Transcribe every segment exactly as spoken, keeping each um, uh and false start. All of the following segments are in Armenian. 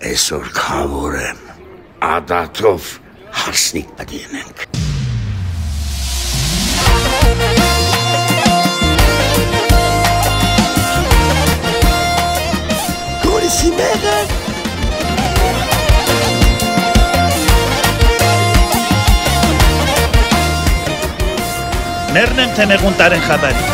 Այսօր քավոր եմ, ադաթով հարսնիկ պտինենք։ Գորիսի մեղը։ Մերն եմ թե մեղուն տարեն խաբարի։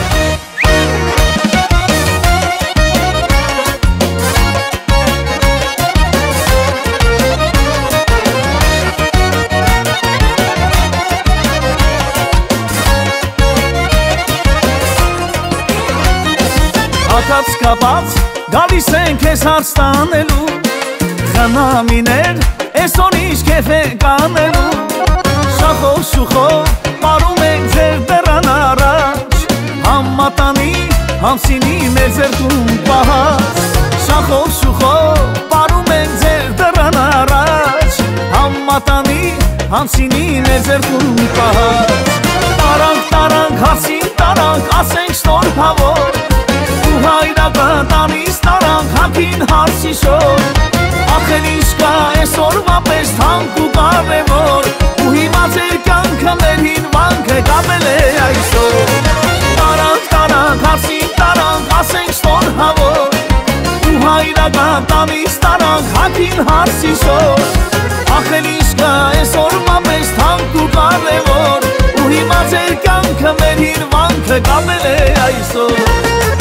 Ակած կապած, գալիս ենք ես հարց տանելու, խնամիներ, այսօր ինչ կեվ ենք անելու, շախով շուխով, պարում ենք ձեր դրան առաջ, համատանի, համսինի մեր ձերքում պահած, շախով շուխով, պարում ենք ձեր դրան առաջ, համատանի, համսինի մեր ձերքում պահած, տարանք, տարանք, հարսին տարանք, ասենք շնորհավոր, Հայրապետյանից տարանք հագին հարսի շոր, ախր ինչ կա այսօրվա պես թանկ ու կարևոր, ու հիմա ձեր կյանքը մեր հինվանքը կապել է այսօր, տարանք, տարանք, հարսին տարանք, ասենք շնորհավոր, ու Հայրապետյանից տարանք հագին հարսի շոր, ախր ինչ կա այսօրվա պես թանկ ու կարևոր, ու հիմա ձեր կյանքը մեր հինվանքը կապել է այսօր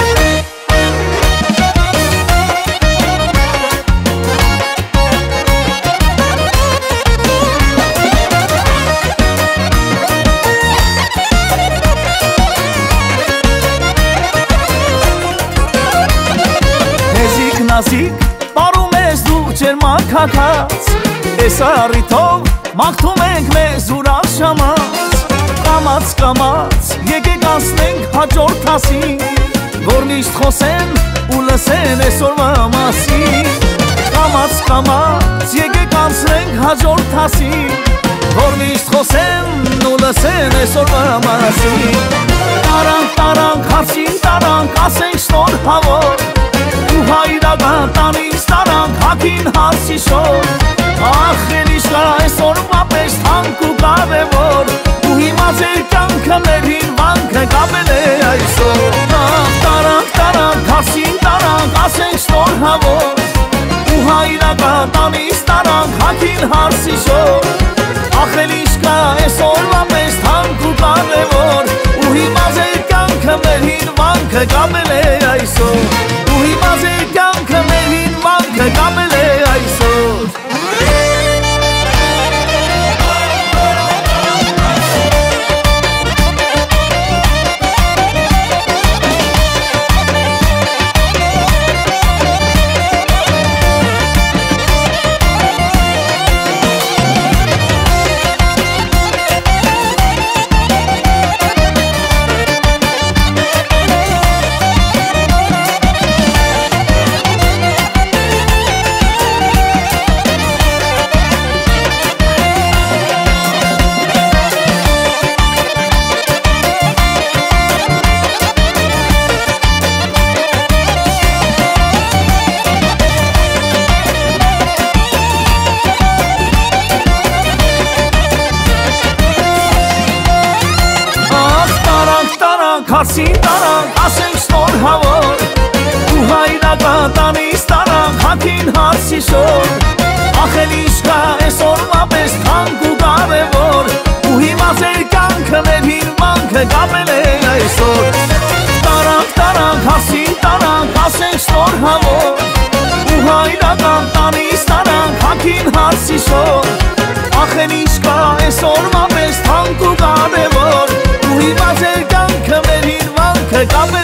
Նազիկ, պարում ես դու չեր մաքակած, ես առիթով մաղթում ենք մեզ ուրախ շամած, կամած կամած, եկեք անցնենք հաջորդ հասին, որ միշտ խոսեն ու լսեն այսօրվա մասին, կամած կամած, եկեք անցնենք հաջորդ հասին, որ միշտ խոսեն ու լսեն այսօրվա մասին, տարանք, տարանք, հարսին տարանք, ասենք շնորհավոր, ու Հայրապետյանից տարանք հագին հարսի շոր, ախր ինչ կա այսօրվա պես թանկ ու կարևոր, ու հիմա ձեր կյանքը մեր հինվանքը կապել է այսօր, տարանք, տարանք, հարսին տարանք, ասենք շնորհավոր, ու Հայրապետյանից տարանք հագին հարսի շոր, ախր ինչ կա այսօրվա պես թանկ ու կարևոր, ու հիմա ձեր կյանքը մեր հինվանքը կապել է այսօր, ու հիմա ձեր կյանքը մեր հինվանքը կապել է այսօր Հարսին տարանք, ասենք շնորհավոր, ու Հայրապետյանից տարանք հագին հարսի շոր, ախր ինչ կա այսօրվա պես թանկ ու կարևոր, ու հիմա ձեր կյանքը մեր հինվանքը կապել է այսօր, տարանք, տարանք, հարսին տարանք, ասենք շնորհավոր, ու Հայրապետյանից տարանք հագին հարսի շոր, ախր ինչ կա այսօրվա պես թանկ ու կարևոր, ու հիմա ձեր կյանքը մեր հինվանքը կապել